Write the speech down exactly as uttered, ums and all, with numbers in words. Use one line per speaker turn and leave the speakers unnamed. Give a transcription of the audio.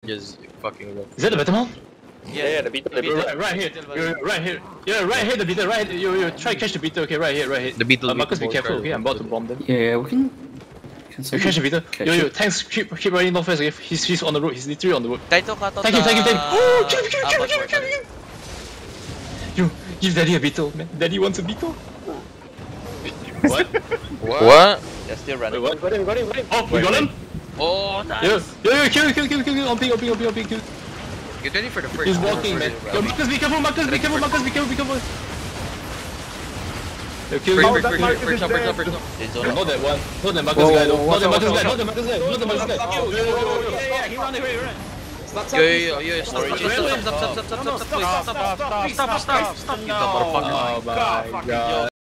just fucking rough.
Is that the better one?
Yeah, yeah, the beatle, the beatle.
Right, right here, you're right here. Yeah, right here, the beatle, right here. You, you try to catch the beatle, okay, right here, right here.
The beatle.
Uh, Marcus, be careful, okay, I'm about to bomb them.
Yeah, yeah, we can. Can
You catch the beatle.
catch
Yo, yo,
it?
tanks keep keep running northwest, okay? He's, he's on the road, he's literally on the road.
Taito ka to
Thank you, thank you, thank you. Oh, kill him, kill him, kill him,
Abot
kill him, kill
mo.
him. You, give Daddy a beetle, man. Daddy wants a beetle. What?
What?
What? They're still running.
Wait, what?
Got him, got him, got him.
Oh, we got him?
Oh, nice.
Yo, yo, yo, kill, kill, kill, kill, kill, on ping, on ping, on ping, on ping, kill.
Get ready for the first.
He's walking, man. Yo, Marcus, be careful, Marcus, be careful, Marcus, be careful, be careful. Yo, kill him.
First, first, first, first, first, first, first.
They
No,
zone
not
up.
that one. Not that Marcus
Whoa,
guy, though.
whoa,
Not that
watch
Marcus
out,
guy,
watch
not that Marcus guy, not that Marcus guy. Yo, yo, yo, yo,
Yeah, yeah, he ran away, he ran. Stop,
Yo, yo, yo, yo, stop,
Sorry,
stop, stop, stop, stop, stop, stop, stop, stop, stop, stop, stop, stop, stop, stop, stop, stop,
Oh my god.